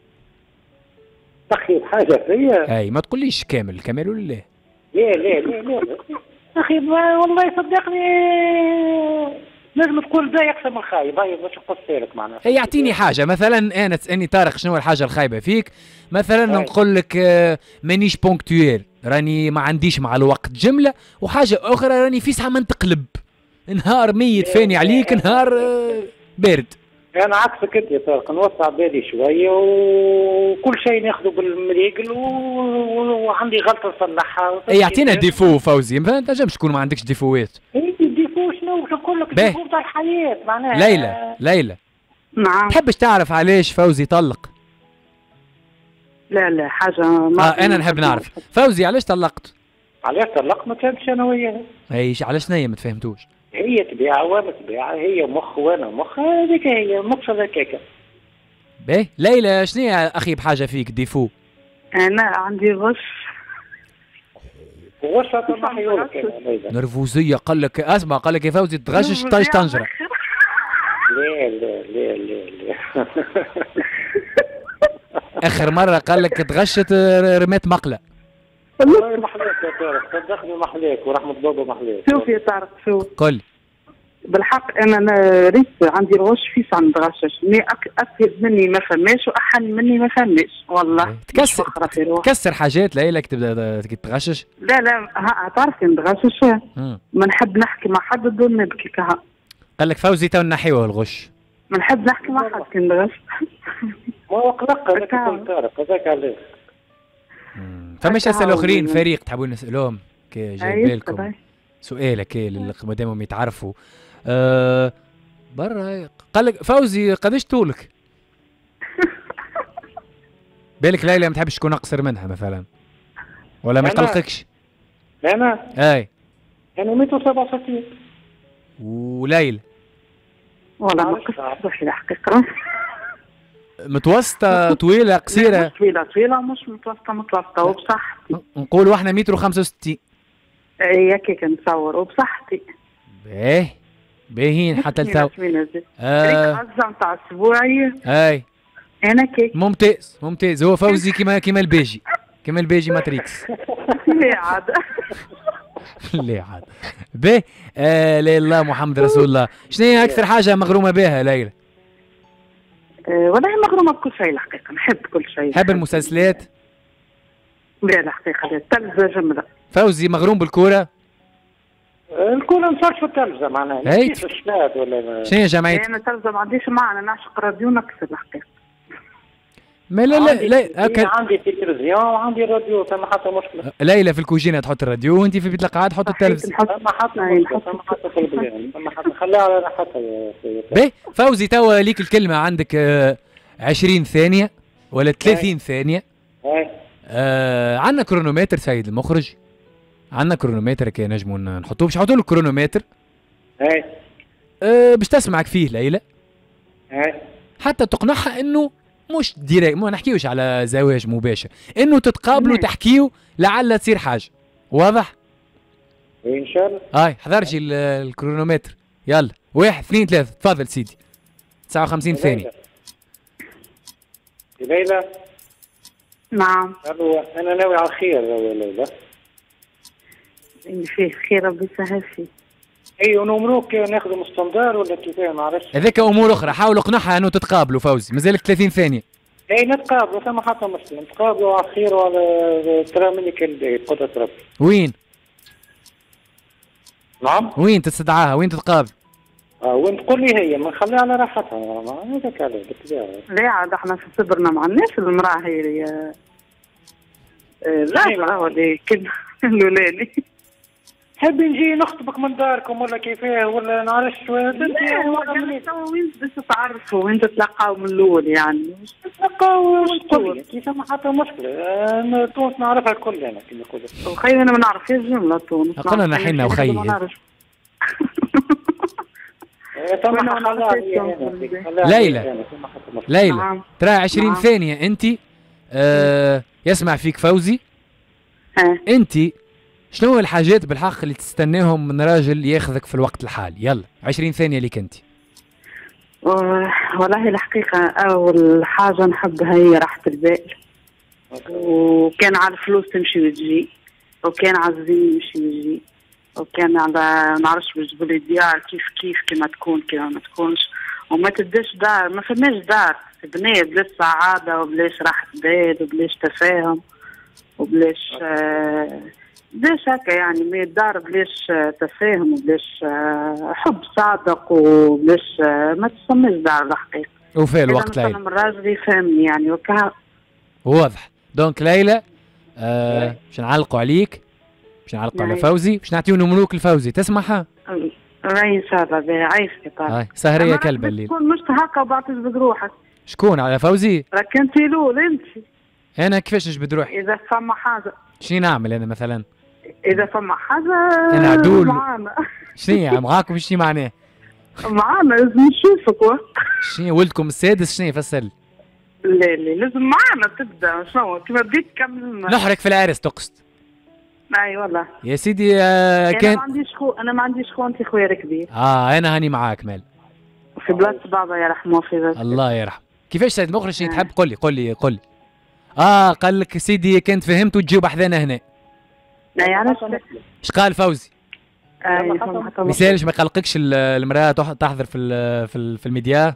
Speaker 4: اخي بحاجه فيا؟
Speaker 2: اي ما تقوليش كامل ولا لا؟
Speaker 4: لا اخي والله صدقني لازم تقول ده يقسم الخايب هاي باش نقص لك معناها.
Speaker 2: يعطيني حاجه مثلا انا تسالني طارق شنو الحاجه الخايبه فيك مثلا نقول لك مانيش بونكتويل راني ما عنديش مع الوقت جمله وحاجه اخرى راني في ساعه ما نتقلب نهار ميت فاني عليك نهار بارد.
Speaker 4: انا عكسك انت يا طارق نوسع بالي شويه وكل شيء ناخذه بالمريقل وعندي غلطه نصلحها.
Speaker 2: يعطينا ديفو فوزي ما تنجمش تكون ما عندكش ديفوات.
Speaker 4: ديفو شنو نقول لك ديفو تاع الحياه معناها.
Speaker 2: ليلى
Speaker 3: نعم
Speaker 2: تحبش تعرف علاش فوزي طلق؟
Speaker 3: لا حاجه ما
Speaker 2: انا نحب نعرف فوزي علاش طلقت؟
Speaker 4: علاش طلقت ما كانتش انا وياها.
Speaker 2: ايش علاش نية ما تفهمتوش؟
Speaker 4: هي طبيعه وانا طبيعه هي مخ وانا مخ هذيك هي مقصد هكاك.
Speaker 2: باهي ليلى شنو هي اخي بحاجه فيك ديفو؟
Speaker 3: انا عندي غش
Speaker 4: محيولك
Speaker 2: نرفوزيه قال لك اسمع قال لك يا فوزي تغشش طايش طنجره.
Speaker 4: لا
Speaker 2: اخر مره قال لك تغشت رميت مقله.
Speaker 4: والله محليك يا طارق صدقني محليك ورحمه بابا محليك.
Speaker 3: شوف يا طارق شوف
Speaker 2: قل
Speaker 3: بالحق انا ريت عندي الغش في ساعه نتغشش مي اكثر مني ما فهماش واحن مني ما فهماش والله.
Speaker 2: تكسر حاجات ليلك تبدا تغشش؟
Speaker 3: لا تعرف نتغشش ما نحب نحكي مع حد بدون نبكي كها.
Speaker 2: قال لك فوزي تو نحيوه الغش.
Speaker 3: ما نحب نحكي مع حد كي نتغش.
Speaker 4: ما هو قلق هذاك كل طارق هذاك علاش.
Speaker 2: فماش اسئله اخرين فريق تحبون نسالهم كي جايب بالكم سؤالك مادامهم يتعرفوا. برا قال لك فوزي قداش طولك؟ بالك ليلى ما تحبش تكون اقصر منها مثلا ولا ما يقلقكش؟
Speaker 4: انا
Speaker 2: اي
Speaker 4: انا 167
Speaker 2: وليلى
Speaker 3: والله ما كنت روحي الحقيقة.
Speaker 2: متوسطة طويلة قصيرة؟
Speaker 3: مش طويلة مش متوسطة وبصحتي.
Speaker 2: نقولوا احنا 165.
Speaker 3: هيك كيك نصور وبصحتي.
Speaker 2: باهين حتى لتو.
Speaker 3: عزة نتاع اسبوعي.
Speaker 2: اي
Speaker 3: انا كيك.
Speaker 2: ممتاز هو فوزي كيما البيجي كيما البيجي ماتريكس.
Speaker 3: لا عاد.
Speaker 2: لا عاد. باهي لا الله محمد رسول الله. شنو هي اكثر حاجة مغرومة بها ليلى؟
Speaker 3: والله مغرومة بكل شيء الحقيقة، نحب كل شيء.
Speaker 2: نحب المسلسلات؟
Speaker 3: لا الحقيقة التلفزة جملة.
Speaker 2: فوزي مغروم بالكورة؟
Speaker 4: الكورة نفرج في التلفزة معناها
Speaker 2: هيك
Speaker 4: في الشباب ولا
Speaker 2: شنو يا جماعة؟
Speaker 3: انا التلفزة ما عنديش معنا، نعشق راديو نكسر الحقيقة.
Speaker 2: ما لا
Speaker 4: عندي تلفزيون وعندي راديو ثم حتى مشكلة.
Speaker 2: ليلى في الكوجينة تحط الراديو وانت في بيت القعاد تحط التلفزيون.
Speaker 4: ثم حتى في البلان ثم حتى خليها على راحتها.
Speaker 2: باهي فوزي توا ليك الكلمة عندك 20 ثانية ولا 30 ثانية. عندنا كرونومتر سيد المخرج، عندنا كرونومتر كي نجموا نحطوه، باش نحطوا له الكرونومتر باش تسمعك فيه ليلى حتى تقنعها انه مش ديريكت، ما نحكيوش على زواج مباشر، انه تتقابلوا تحكيوا لعل تصير حاجه. واضح؟
Speaker 4: ان شاء الله.
Speaker 2: هاي حضرجي الكرونومتر. يلا 1 2 3 تفضل سيدي. 59 ثانيه.
Speaker 4: ليلى.
Speaker 3: نعم.
Speaker 4: انا ناوي على الخير يا ليلى.
Speaker 3: اللي فيه خير ربي يسهل فيه.
Speaker 4: اي ونمروك ناخذ مستندار ولا كيفاه ما عرفتش.
Speaker 2: هذاك امور اخرى، حاول اقنعها انه تتقابلوا فوزي، مازالك 30 ثانيه.
Speaker 4: اي نتقابلوا ثم حتى مشكله، نتقابلوا على الخير وعلى ترى مني كالباقي بقدرة ربي.
Speaker 2: وين؟
Speaker 4: نعم؟
Speaker 2: وين تستدعاها؟ وين تتقابل؟
Speaker 4: وين تقول لي هي ما نخليها على راحتها، هذاك عليه بالطبيعه.
Speaker 3: لا عاد احنا في صبرنا مع الناس، المراه هي لا ولي كل الاولاني.
Speaker 4: حبي نجي نخطبك من داركم ولا كيفاه ولا نعرفش
Speaker 3: وين باش تتعرفوا وين تتلاقاو من الاول يعني؟
Speaker 4: نتلاقاو كيف ما حتى مشكله. تونس نعرفها الكل انا كما نقولوا.
Speaker 3: وخي انا ما نعرفش جمله تونس.
Speaker 2: قلنا نحينا وخي. ليلى ترى 20 ثانية انت يسمع فيك فوزي. انت شنو الحاجات بالحق اللي تستناهم من راجل ياخذك في الوقت الحالي؟ يلا 20 ثانية ليك انت.
Speaker 3: والله الحقيقة أول حاجة نحبها هي راحة البال، وكان على الفلوس تمشي وتجي، وكان على الزين يمشي ويجي، وكان على نعرفش باش تقولي ديار كيف كيما تكون كيما ما تكونش، وما تبداش دار، ما فماش دار تبني بلاش سعادة وبلاش راحة بال وبلاش تفاهم وبلاش بلاش هكا يعني، ما الدار بلاش تفاهم وبلاش حب صادق وبلاش ما تسميش دار الحقيقة.
Speaker 2: وفي الوقت ليلى
Speaker 3: من راجل يفهمني يعني وكا.
Speaker 2: واضح. دونك ليلى باش نعلقوا عليك، باش نعلقوا على فوزي، باش نعطيو نمروك لفوزي، تسمعها؟
Speaker 3: ان شاء الله باهي عايشك.
Speaker 2: هاي سهرية كلبة الليل.
Speaker 3: تكون مش هكا وبعد تجبد روحك.
Speaker 2: شكون على فوزي؟
Speaker 3: راك انت الاول انت.
Speaker 2: انا كيفاش نجبد روحي؟
Speaker 3: اذا فما حاجة.
Speaker 2: شنو نعمل انا مثلا؟
Speaker 3: إذا فما حاجة
Speaker 2: أنا عدول
Speaker 3: معانا.
Speaker 2: شنو معاكم؟ شنو معناه؟
Speaker 3: معانا لازم نشوفك.
Speaker 2: شنو ولدكم السادس؟ شنو فسر؟
Speaker 3: لا لازم معانا تبدا شنو كيما بديت تكمل.
Speaker 2: نحرق في العرس تقصد؟
Speaker 3: اي والله
Speaker 2: يا سيدي
Speaker 3: كان أنا ما عنديش خو أنت خويا كبير.
Speaker 2: أنا هاني معاك مال
Speaker 3: في بلاصة بابا يرحمه في ذاك.
Speaker 2: الله يرحم. كيفاش سيد مخرج شنو تحب؟ قل لي قال لك سيدي كنت فهمت وتجيب حذانا هنا.
Speaker 3: اي علاش؟
Speaker 2: اش قال فوزي؟ ما يسالش ما يقلقكش المراه تحضر في الميديا؟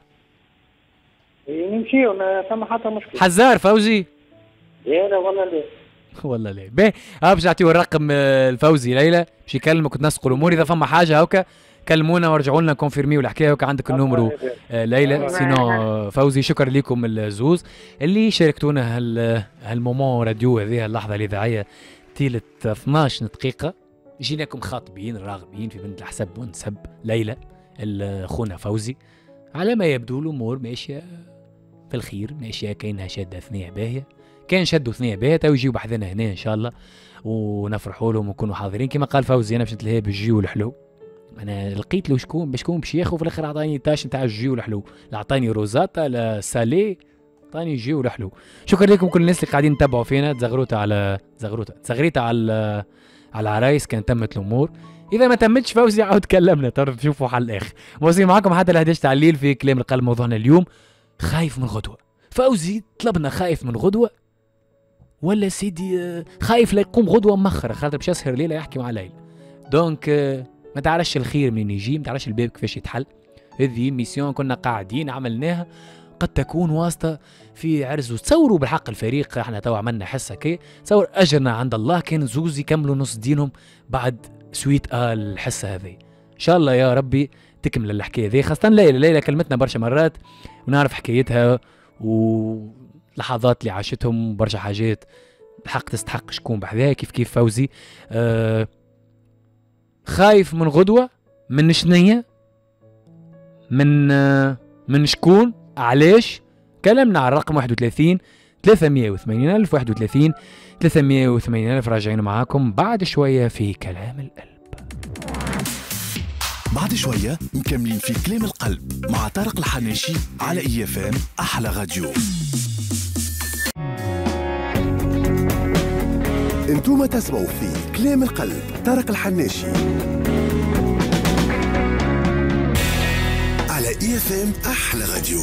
Speaker 4: نمشيو ثم حتى مشكله.
Speaker 2: حزار فوزي؟
Speaker 4: لا والله لا
Speaker 2: باهي باش نعطيو الرقم الفوزي ليلى باش يكلمك وتنسقوا الامور. اذا فما حاجه هكا كلمونا ورجعوا لنا كونفيرميو الحكايه هكا. عندك النمرو ليلى. سينو فوزي شكرا لكم الزوز اللي شاركتونا هالمومون راديو، هذه اللحظه الاذاعيه طيله 12 دقيقه. جيناكم خاطبين راغبين في بنت الحسب ونسب ليلى خونا فوزي. على ما يبدو الامور ماشيه في الخير، ماشيه كاينها شاده ثنيه باهيه، كان شدوا ثنيه باهيه تو يجيو بحذنا هنا ان شاء الله ونفرحوا لهم ونكونوا حاضرين. كما قال فوزي انا مشيت لها بالجي والحلو، انا لقيت له شكون باش ياخذ، في الاخر عطاني تاش نتاع الجي والحلو، لا عطاني روزاتا لا سالي، عطاني الجي والحلو. شكرا لكم كل الناس اللي قاعدين يتابعوا فينا. تزغروتا على العرايس كان تمت الامور. اذا ما تمتش فوزي عاود كلمنا تعرف تشوفوا حل الاخر. موصلين معكم حتى ل 11 تاع الليل في كلام القلب. موضوعنا اليوم خايف من غدوه. فوزي طلبنا خايف من غدوه ولا سيدي خايف لا يقوم غدوه مخر، خاطر باش يسهر ليله يحكي مع ليل. دونك ما تعرفش الخير منين يجي، ما تعرفش الباب كيفاش يتحل. هذه ميسيون كنا قاعدين عملناها، قد تكون واسطه في عرس. وتصوروا بالحق الفريق احنا تو عملنا حصه كي تصور اجرنا عند الله كان زوز يكملوا نص دينهم بعد سويت الحصه هذه. ان شاء الله يا ربي تكمل الحكايه ذي، خاصه ليلى كلمتنا برشا مرات ونعرف حكايتها ولحظات اللي عاشتهم، برشا حاجات الحق تستحق شكون بحذاها كيف فوزي. خايف من غدوه، من شنية، من شكون، علاش؟ كلامنا على الرقم 31 380 ألف 31 380 ألف. راجعين معاكم بعد شويه في كلام القلب.
Speaker 1: بعد شوية مكملين في كلام القلب مع طارق الحناشي على EFM أحلى راديو. انتم تسمعوا في كلام القلب طارق الحناشي على EFM أحلى راديو.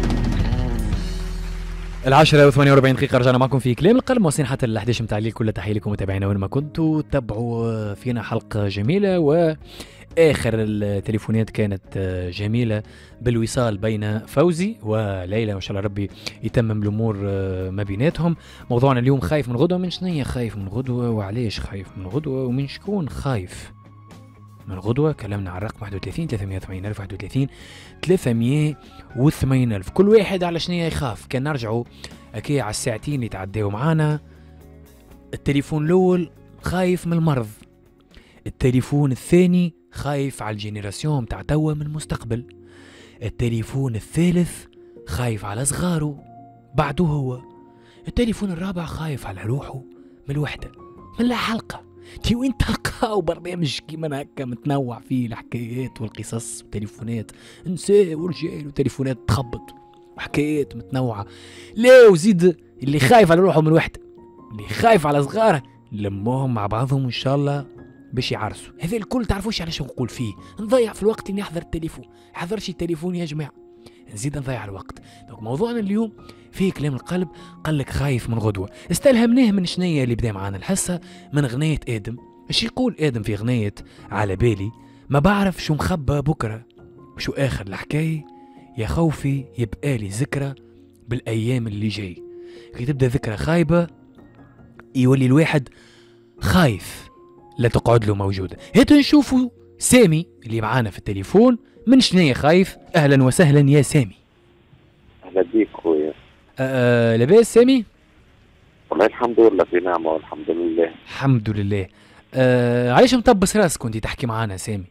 Speaker 2: 10:48 رجعنا معكم في كلام القلب، واصلين حتى ل 11 متاع الليل. كل تحيه لكم متابعينا وين ما كنتوا تتابعوا فينا. حلقه جميله واخر التليفونات كانت جميله بالوصال بين فوزي وليلى، وان شاء الله ربي يتمم الامور ما بيناتهم. موضوعنا اليوم خايف من غدوه. من شنية خايف من غدوه وعليش خايف من غدوه ومن شكون خايف من غدوه؟ كلامنا على الرقم 31 380 ألف 31 380 ألف. كل واحد على شنية يخاف. كان نرجعوا أكي على الساعتين اللي تعديوا معانا. التليفون الأول خايف من المرض، التليفون الثاني خايف على الجينيراسيون متاع توا من المستقبل، التليفون الثالث خايف على صغاره بعده هو، التليفون الرابع خايف على روحه من الوحدة من لا حلقة. تي وين تلقاو برنامج كيما هكا متنوع فيه الحكايات والقصص وتليفونات نساء ورجال وتليفونات تخبط وحكايات متنوعة. لا وزيد اللي خايف على روحه من الوحدة، اللي خايف على صغاره لموهم مع بعضهم ان شاء الله باش يعرسوا. هذا الكل تعرفوش علاش نقول فيه نضيع في الوقت اني احضر التليفون. حضرش التليفون يا جماعة، نزيد نضيع الوقت. دونك موضوعنا اليوم فيه كلام القلب. قال لك خايف من غدوة. استلهمناه من شنية اللي بدا معانا الحصة، من غنية آدم. ايش يقول آدم في غنية على بالي؟ ما بعرف شو مخبى بكرة وشو آخر الحكاية، يا خوفي يبقى لي ذكرى بالأيام اللي جاي. كي تبدأ ذكرى خايبة يولي الواحد خايف لا تقعد له موجودة. هاتوا نشوفوا سامي اللي معانا في التليفون من شنية خايف. أهلا وسهلا يا سامي.
Speaker 5: أهلا بيك خويا.
Speaker 2: لاباس سامي؟
Speaker 5: والله الحمد لله في نعمة والحمد لله.
Speaker 2: الحمد لله. علاش مطبس راسك كنتي تحكي معانا سامي؟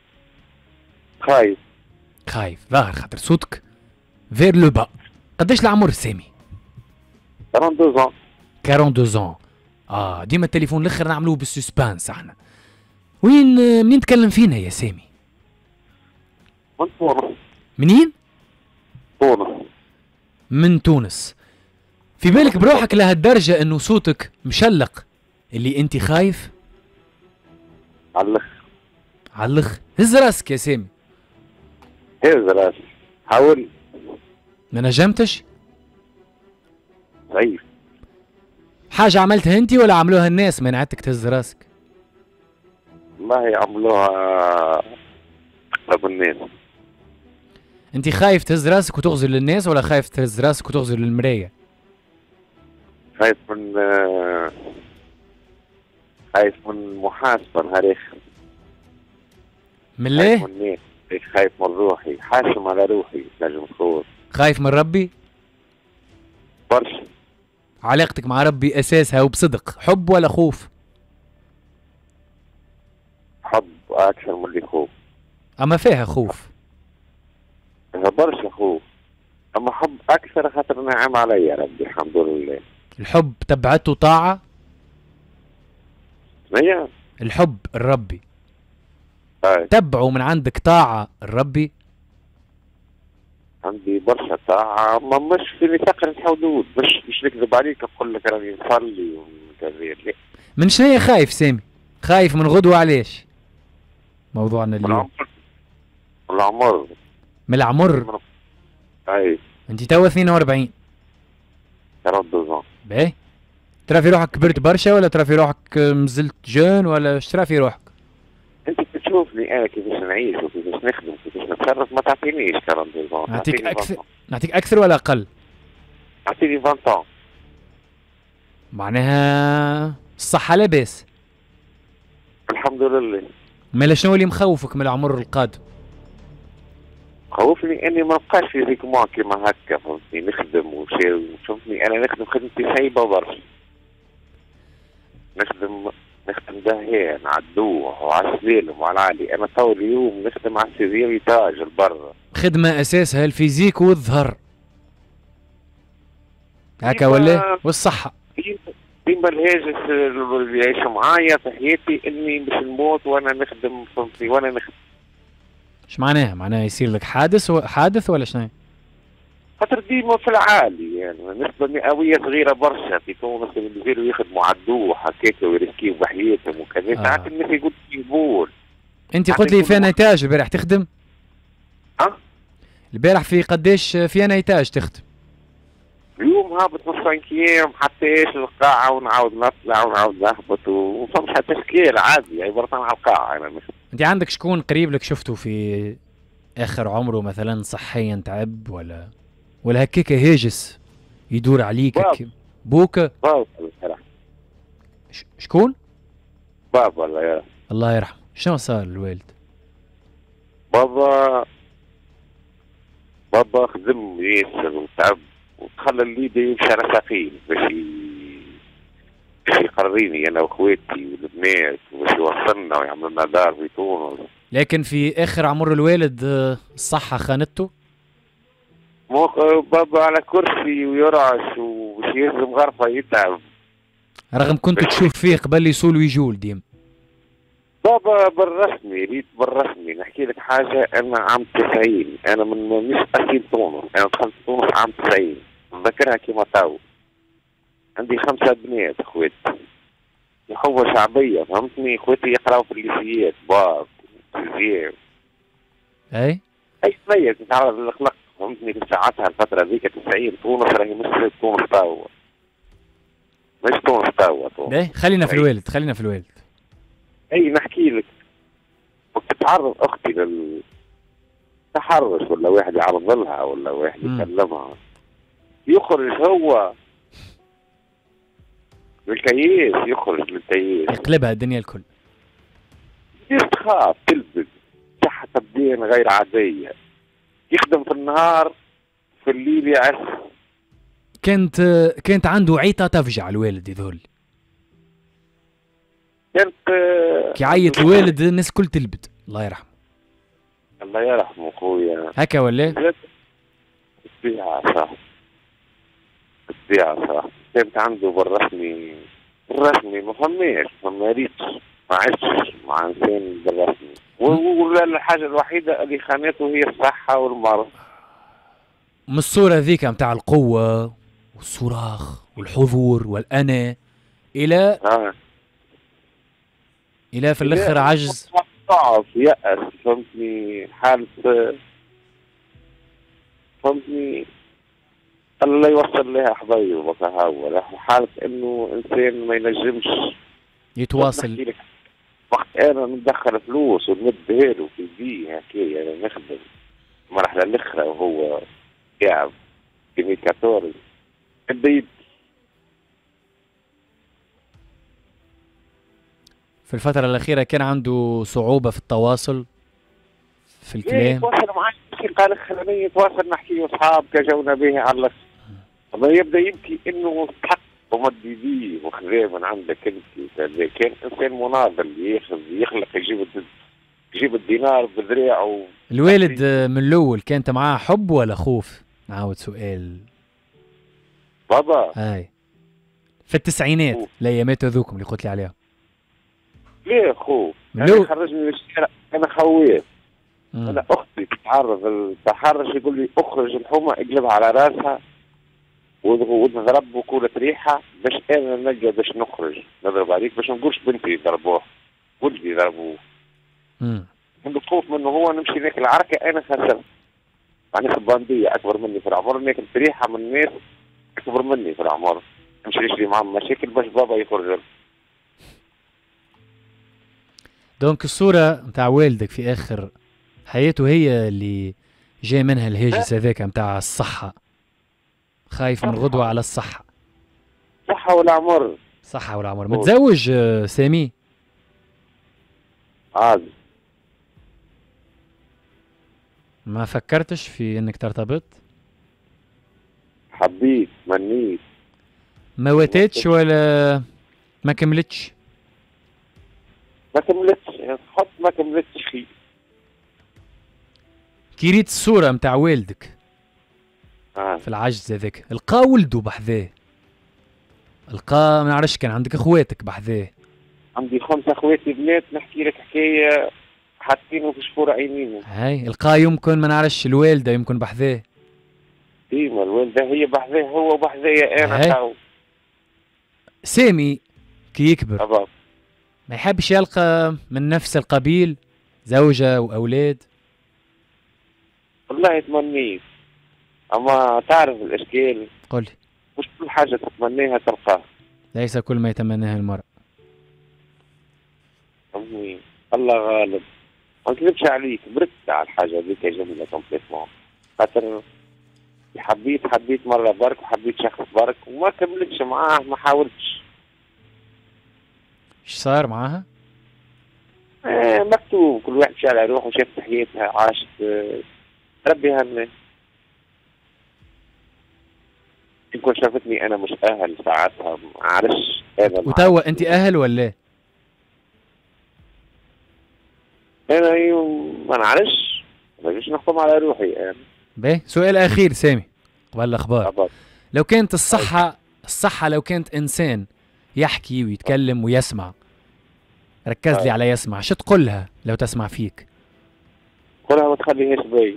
Speaker 2: خايف ظاهر خاطر صوتك فير لو با. قداش العمر سامي؟ 42 ديما التليفون الاخر نعملوه بالسسبانس احنا. منين تكلم فينا يا سامي؟
Speaker 5: من تونس.
Speaker 2: منين؟
Speaker 5: تونس.
Speaker 2: من تونس. في بالك بروحك لهالدرجة انه صوتك مشلق اللي انت خايف؟ علخ. هز راسك يا سامي.
Speaker 5: هز راسي. حاول.
Speaker 2: ما نجمتش؟
Speaker 5: ضعيف.
Speaker 2: حاجة عملتها انت ولا عملوها الناس منعتك تهز راسك؟
Speaker 5: والله عملوها اغلب الناس.
Speaker 2: انت خايف تهز راسك وتغزر للناس ولا خايف تهز راسك وتغزر للمراية؟
Speaker 5: خايف من محاسبة نهار اخر.
Speaker 2: من ليه؟
Speaker 5: خايف من روحي، حاشم على روحي نجم تقول.
Speaker 2: خايف من ربي؟
Speaker 5: برشا.
Speaker 2: علاقتك مع ربي اساسها وبصدق حب ولا خوف؟
Speaker 5: حب اكثر من اللي خوف.
Speaker 2: اما فيها خوف.
Speaker 5: برشا خوف، اما حب اكثر خاطر نعم علي ربي الحمد لله.
Speaker 2: الحب تبعته طاعة؟
Speaker 5: هي
Speaker 2: الحب الربي
Speaker 5: هاي
Speaker 2: تبعه من عندك طاعة الربي؟
Speaker 5: عندي برشا طاعة، ما مش في نطاق الحدود، مش نكذب عليك نقول لك راني نصلي وكذا، لا.
Speaker 2: من شنو خايف سامي؟ خايف من غدوة علاش؟ موضوعنا اليوم
Speaker 5: العمر.
Speaker 2: من العمر.
Speaker 5: اي
Speaker 2: انت توا 42.
Speaker 5: 42
Speaker 2: باهي، ترى في روحك كبرت برشا ولا ترى في روحك مازلت جون ولا اش ترى في روحك؟
Speaker 5: انت تشوفني انا كيفاش نعيش وكيفاش نخدم وكيفاش نتصرف، ما تعطينيش 42.
Speaker 2: نعطيك اكثر ولا اقل؟
Speaker 5: اعطيني 20
Speaker 2: معناها الصحة لاباس
Speaker 5: الحمد لله.
Speaker 2: مالا شنو اللي مخوفك من العمر القادم؟
Speaker 5: خوفني اني ما نبقاش في ذيك ما كيما هكا، فهمتني، نخدم وشي، فهمتني، انا نخدم خدمتي خايبه برشا، نخدم دهيان على الدوح وعلى السلالم وعلى العالي. انا تو اليوم نخدم على السيزير ايتاج البر،
Speaker 2: خدمة اساسها الفيزيك والظهر هكا ولا؟ والصحة
Speaker 5: ديما الهاجس اللي يعيش معايا في حياتي اني مش نموت وانا نخدم، فهمتني، وانا نخدم.
Speaker 2: ايش معناها؟ معناها يصير لك حادث ولا شنو؟
Speaker 5: خاطر ديما في العالي، يعني نسبة مئوية صغيرة برشا في تونس اللي بيجيو يخدموا على الدوح هكاكا ويرسكيو بحياتهم وكذا. ساعات الناس يقول يبول.
Speaker 2: انت قلت لي في نيتاج البارح تخدم؟ البارح في قداش في نيتاج تخدم؟
Speaker 5: اليوم هابط نص ايام حتى ايش القاعة ونعاود نطلع ونعاود نهبط ومفهمش حتى تشكيل عادي عبارة عن على القاعة. انا مش
Speaker 2: انت عندك شكون قريب لك شفته في اخر عمره مثلا صحيا تعب ولا هكاكا هاجس يدور عليك؟ بوكا؟
Speaker 5: بابا
Speaker 2: شكون؟
Speaker 5: بابا
Speaker 2: الله يرحمه. شنو صار الوالد؟
Speaker 5: بابا خدم ياسر وتعب وتخلى الليدة يمشي على ساقيه باش يقريني انا واخواتي والبنات وباش يوصلنا ويعمل لنا دار في تونس.
Speaker 2: لكن في اخر عمر الوالد الصحة خانته؟
Speaker 5: بابا على كرسي ويرعش وباش يهزم غرفة يتعب،
Speaker 2: رغم كنت تشوف فيه قبل يصول ويجول ديما.
Speaker 5: بابا بالرسمي ريت بالرسمي نحكي لك حاجة. أنا عام 90، أنا من مش أصيل تونس، أنا دخلت تونس عام 90، نذكرها كيما تو. عندي 5 بنات اخواتي، أخوة شعبية، فهمتني، اخواتي يقراو في الليسيات باك وزيام.
Speaker 2: أي
Speaker 5: ميت نتعرض للخلق، فهمتني، في ساعتها الفترة ذيك 90 تونس راهي مش تونس توا، مش تونس توا.
Speaker 2: خلينا في الوالد، خلينا في الوالد.
Speaker 5: اي نحكي لك، كنت تتعرض اختي للتحرش ولا واحد يعرض لها ولا واحد يكلمها، يخرج هو للكياس، يخرج للكياس
Speaker 2: يقلبها الدنيا الكل.
Speaker 5: تخاف تلبس تحت بدين غير عادية، يخدم في النهار في الليل يعس.
Speaker 2: كانت عنده عيطة تفجع الوالد يذول،
Speaker 5: كانت
Speaker 2: كي يعيط الوالد الناس كل تلبد. الله يرحمه.
Speaker 5: الله يرحمه خويا.
Speaker 2: هكا ولا؟
Speaker 5: الطبيعة صح، الطبيعة صح. كانت عنده بالرسمي ما ريتش، ما عشتش مع انسان بالرسمي. ولا الحاجة الوحيدة اللي خانته هي الصحة والمرض.
Speaker 2: من الصورة ذيك متاع القوة والصراخ والحضور والأنا إلى في الآخر عجز،
Speaker 5: ضعف، يأس، فهمتني، حالة، فهمتني، الله يوصل لها حبايبه بقى هو حالة انه انسان ما ينجمش
Speaker 2: يتواصل.
Speaker 5: وقت انا ندخل فلوس ونمدها له في بيه هكايا، انا نخدم المرحلة الاخرى وهو قاعد في 2014 بدا يبكي.
Speaker 2: في الفترة الأخيرة كان عنده صعوبة في التواصل في الكلام.
Speaker 5: يتواصل معي قال خلاني يتواصل نحكي واصحاب كجونا به على الله، يبدا يبكي انه تحق ومد يديه وخذاه من عندك انت. كان انسان مناضل ياخذ يخلق يجيب الدينار بذراعه.
Speaker 2: الوالد من الاول كانت معاه حب ولا خوف؟ نعاود سؤال.
Speaker 5: بابا
Speaker 2: هاي في التسعينات
Speaker 5: خوف.
Speaker 2: الايامات هذوكم اللي قلت لي عليها.
Speaker 5: ليه خوف؟
Speaker 2: من
Speaker 5: انا
Speaker 2: الأول.
Speaker 5: خرجني من الشارع، انا خويف.
Speaker 2: مم.
Speaker 5: انا اختي تتعرض التحرش، يقول لي اخرج الحومه اقلبها على راسها ونضرب وكولة ريحه باش انا نلقى باش نخرج نضرب عليك، باش ما نقولش بنتي ضربوه ولدي ضربوه.
Speaker 2: مم.
Speaker 5: عندي خوف منه هو، نمشي ناكل عركه انا خسرت. يعني خبانديه اكبر مني في العمر، ناكل ريحه من ناس اكبر مني في العمر، نمشي نشري معهم مشاكل باش بابا يخرج.
Speaker 2: دونك الصورة متاع والدك في آخر حياته هي اللي جاي منها الهاجس هذاك متاع الصحة، خايف من غدوة على الصحة.
Speaker 5: صحه والعمر.
Speaker 2: صحة والعمر. متزوج سامي؟
Speaker 5: عادي.
Speaker 2: ما فكرتش في انك ترتبط؟
Speaker 5: حبيت منيت.
Speaker 2: ما واتتش ولا ما كملتش؟
Speaker 5: ما كملتش، حط ما كملتش خير.
Speaker 2: كي ريت الصورة متاع والدك في العجز هذاك، لقى ولده بحذاه، لقى ما نعرفش كان عندك اخواتك بحذاه؟
Speaker 5: عندي 5 اخواتي بنات، نحكي لك حكايه حاطينه في شفور عينيهم.
Speaker 2: هاي لقى يمكن ما نعرفش الوالدة يمكن بحذاه؟
Speaker 5: ديما الوالده هي بحذاه هو وبحذايا
Speaker 2: هاي.
Speaker 5: انا تو.
Speaker 2: سامي كي يكبر
Speaker 5: طبعا
Speaker 2: ما يحبش يلقى من نفس القبيل زوجة وأولاد؟
Speaker 5: والله تمنيت، اما تعرف الاشكال
Speaker 2: قل.
Speaker 5: مش كل حاجه تتمنيها تلقاها.
Speaker 2: ليس كل ما يتمناه المرء.
Speaker 5: أمي الله غالب. ما نكذبش عليك، مرت على الحاجه هذيك جميله كومبليتمون، خاطر حبيت مره برك وحبيت شخص برك وما كملتش معاه، ما حاولتش.
Speaker 2: ايش صار معاها؟
Speaker 5: مكتوب، كل واحد مشى على روحه وشاف حياتها عاشت. ربي هني. يكون شافتني انا مش اهل ساعتها، ما عرفش هذا.
Speaker 2: وتوا انت اهل ولا؟
Speaker 5: انا ما نعرفش، باش نحكم على روحي انا.
Speaker 2: باهي سؤال اخير سامي قبل الاخبار.
Speaker 5: طبعا.
Speaker 2: لو كانت الصحة لو كانت انسان يحكي ويتكلم ويسمع، ركز لي على يسمع، شو تقول لها لو تسمع فيك؟
Speaker 5: قولها ما تخليهاش باين.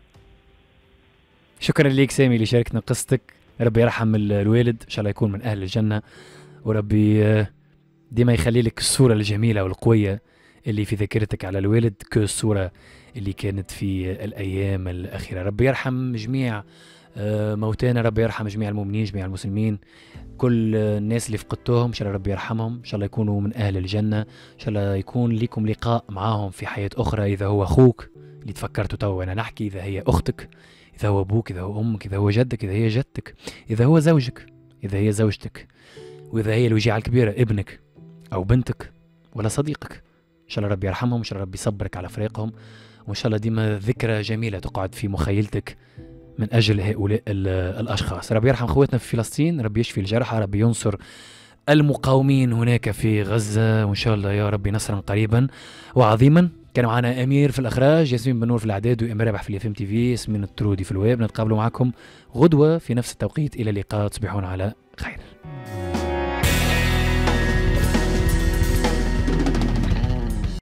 Speaker 2: شكرا ليك سامي اللي شاركنا قصتك. ربي يرحم الوالد، ان شاء الله يكون من اهل الجنة، وربي ديما يخلي لك الصورة الجميلة والقوية اللي في ذاكرتك على الوالد كالصورة اللي كانت في الأيام الأخيرة. ربي يرحم جميع موتانا، ربي يرحم جميع المؤمنين جميع المسلمين، كل الناس اللي فقدتوهم ان شاء الله ربي يرحمهم، ان شاء الله يكونوا من اهل الجنه، ان شاء الله يكون لكم لقاء معاهم في حياه اخرى، اذا هو اخوك اللي تفكرته تو انا نحكي، اذا هي اختك، اذا هو ابوك، اذا هو امك، اذا هو جدك، اذا هي جدتك، اذا هو زوجك، اذا هي زوجتك، واذا هي الوجيعه الكبيره ابنك او بنتك ولا صديقك، ان شاء الله ربي يرحمهم، ان شاء الله ربي يصبرك على فراقهم، وان شاء الله ديما ذكرى جميله تقعد في مخيلتك من أجل هؤلاء الأشخاص. ربي يرحم خواتنا في فلسطين، ربي يشفي الجرحى، ربي ينصر المقاومين هناك في غزة، وإن شاء الله يا ربي نصرا قريبا وعظيما. كان معنا أمير في الإخراج، ياسمين بن نور في الإعداد، وإمام رابح في الFM TV، ياسمين الطرودي في الويب. نتقابلوا معكم غدوة في نفس التوقيت، إلى اللقاء، تصبحون على خير.